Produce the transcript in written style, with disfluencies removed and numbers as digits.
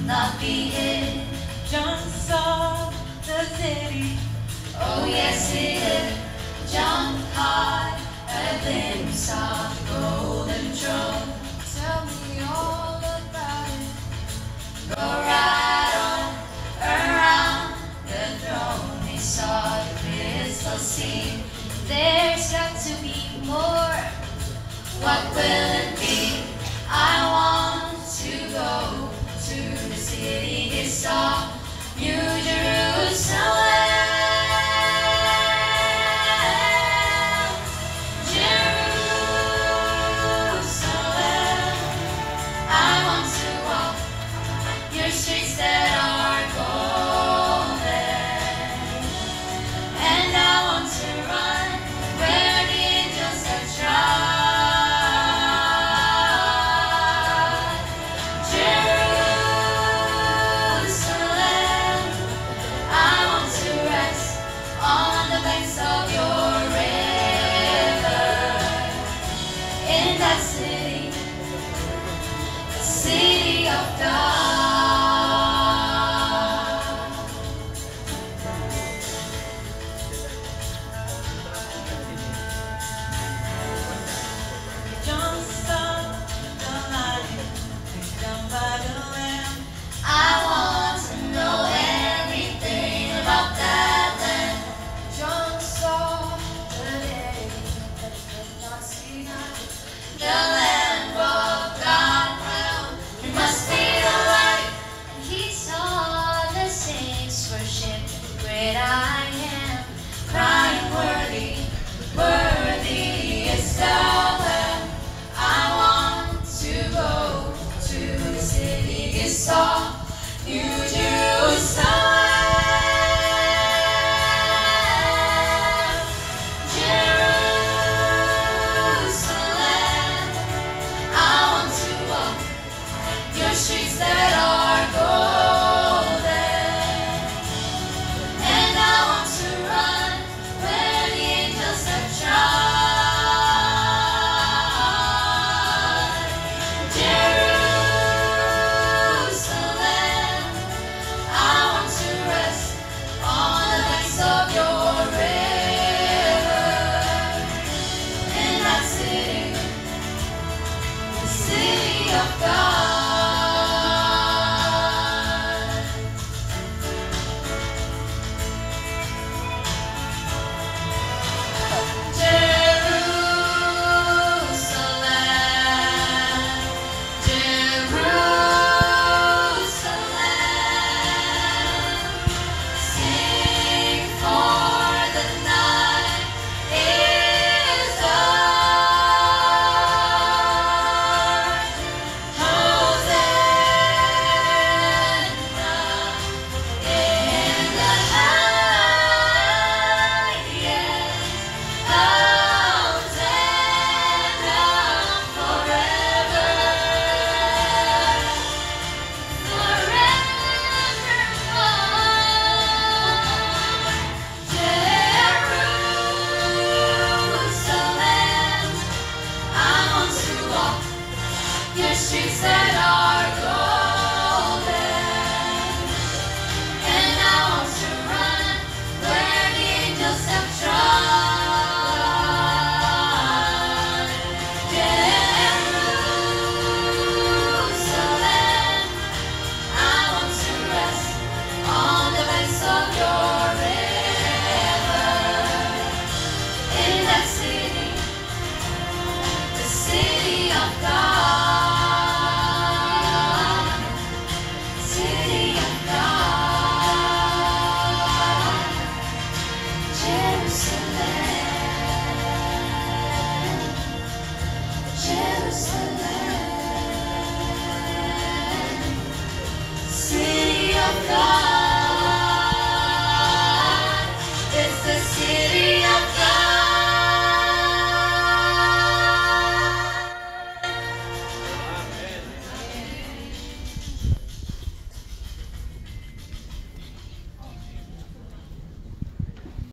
not be hid. John saw the city. Oh yes he did. John caught a glimpse of the golden throne. Tell me all about it. Go right on around the throne. He saw the crystal sea. There's got to be more. What will it be? I want to go to the city he saw, New Jerusalem. Streets that are golden, and I want to run where the angels have trod. Jerusalem, I want to rest on the banks of your river. In that city, the city of God. The